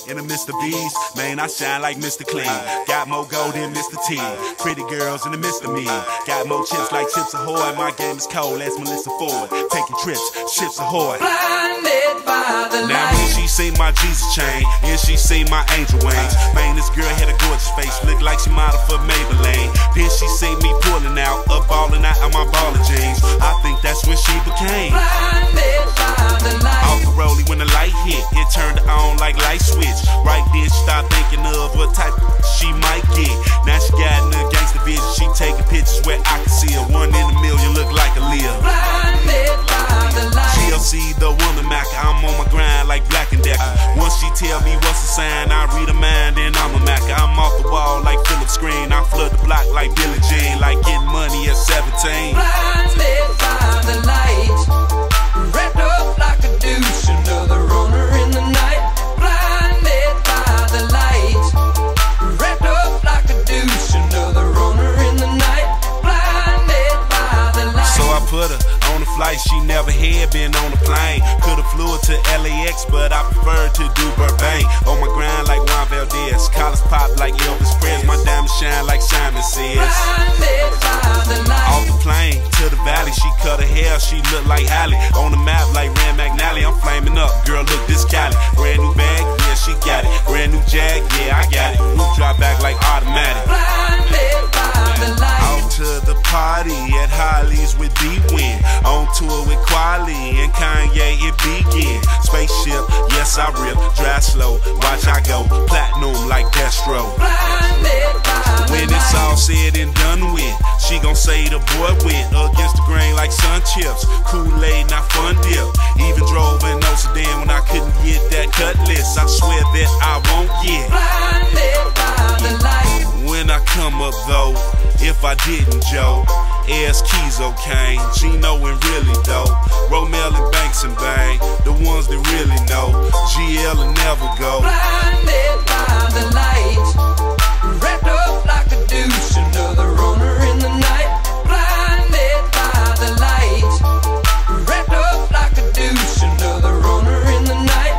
in the Mr. B's. Man, I shine like Mr. Clean. Got more gold than Mr. T. Pretty girls in the midst of me. Got more chips like Chips Ahoy. My game is cold, that's Melissa Ford. Taking trips, Chips Ahoy. Blinded by the Now light. when she see my Jesus chain, and she see my angel wings. Man, this girl had a gorgeous face, looked like she modeled for Maybelline. Then she see me pulling out, balling out of my baller jeans. I think that's when she became Blinded by the light. off the rollie when the light hit, it turned on like light switch. Right then she started thinking of what type of she might get. Now she got in the gangster vision, she taking pictures where I can see her. 1 in a million, look like a Leah. Blinded by the light. TLC, the woman Mac, I'm on my grind like Black and Decker. Once she tell me what's the sign, I read her mind, then I'm a Mac. I'm off the wall like Philip Screen, I flood the block like Billie Jean, like getting money at 17. Blinded by the light. Wrapped up like a douche, another runner in the night. Blinded by the light. Wrapped up like a douche, another runner in the night. Blinded by the light. So I put her on a flight, she never had been on a plane. Could've flew her to LAX, but I preferred to do Burbank. On my grind like Juan Valdez, collars pop like Elvis Presley. My diamonds shine like Simon says. Blinded by the light. Off the plane to the valley, she cut her hair, she look like Halle. On the map like Rand McNally, I'm flaming up. Girl, look, this Cali. Brand new bag, yeah, she got it. Brand new Jag, yeah, I got it. Roof drop back like automatic. Blinded by the light. Out to the party at Holly's with D-Win. On tour with Quali and Kanye, it begin. Spaceship, yes I rip. Drive slow, watch I go. Platinum like Destro. Blinded by the When it's all said and done with, she gon' say the boy went against the grain like sun chips. Kool-Aid, not fun dip. Even drove in no sedan when I couldn't get that cutlass. I swear that I won't get Blinded by the light. when I come up though. If I didn't, Joe, Ayers, Keyzo, Kane, Gino and really though, Romel and Banks and Bang, the ones that really know, GL and never go. Blinded by the light. Wrapped up like a douche, another runner in the night. Blinded by the light. Wrapped up like a douche, another runner in the night.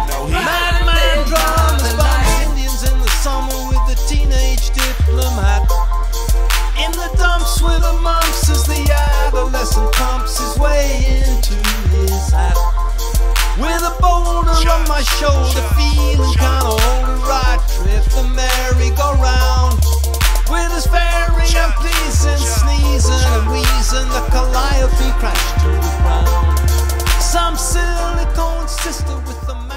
Madman drums, bombs, Indians in the summer with the teenage diplomat. In the dumps with the mumps as the adolescent pumps his way into his hat. With a boulder on my shoulder, feeling kinda older, right, trip the merry-go-round. With his fairing and pleasing, sneezing and wheezing, the calliope crashed to the ground. Some silicone sister with the